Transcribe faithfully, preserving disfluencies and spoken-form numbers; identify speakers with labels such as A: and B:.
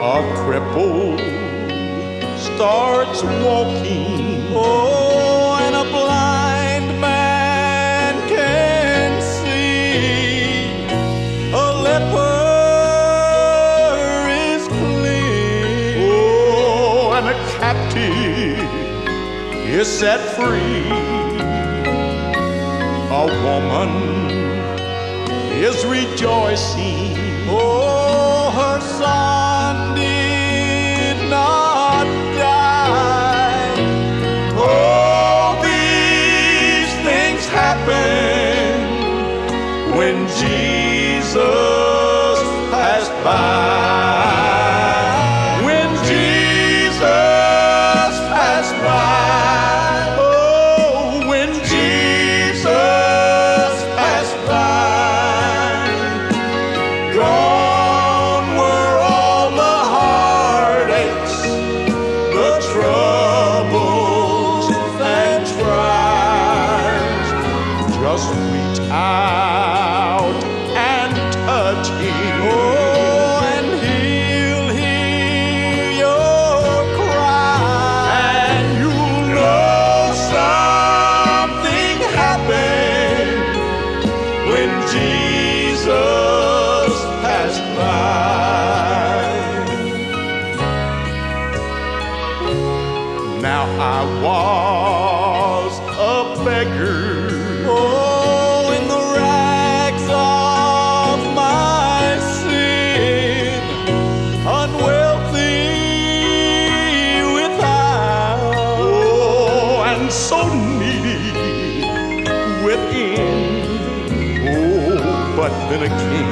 A: A cripple starts walking.
B: Oh, and a blind man can see. A leper is clean.
A: Oh, and a captive is set free. A woman is rejoicing.
B: Oh, her son did not die.
A: All these things happen when Jesus passed by. When Jesus passed by. Oh, when Jesus passed by. Gone were all the heartaches, the troubles and trials. Just reach out and touch him.
B: Oh, and he'll hear your cry.
A: And you'll know something happened when Jesus passed by. Now I was a beggar.
B: Oh, in the rags of my sin, unwealthy without.
A: Oh, and so needy within. Oh, but then a king